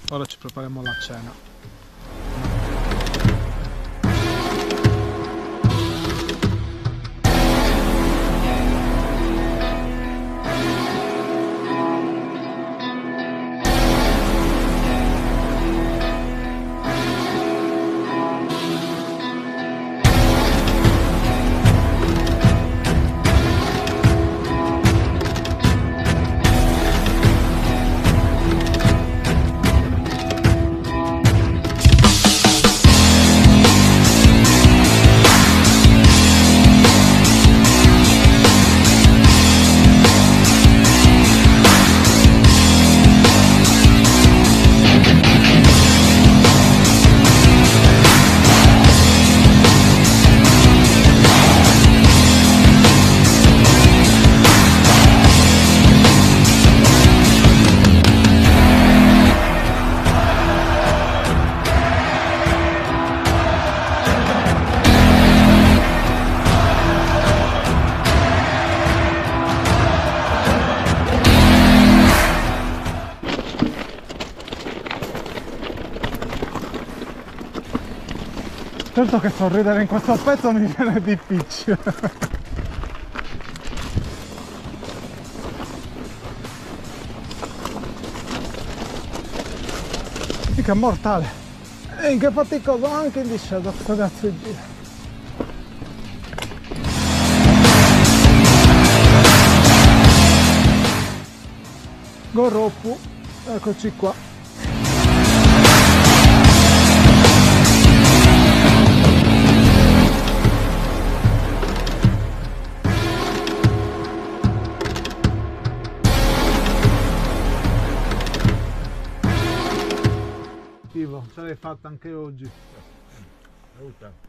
Ora ci prepariamo la cena. Certo che sorridere in questo pezzo mi viene difficile. Mica mortale. E che faticoso anche in discesa questo cazzo di giro. Gorroppu, eccoci qua. Ce l'hai fatta anche oggi.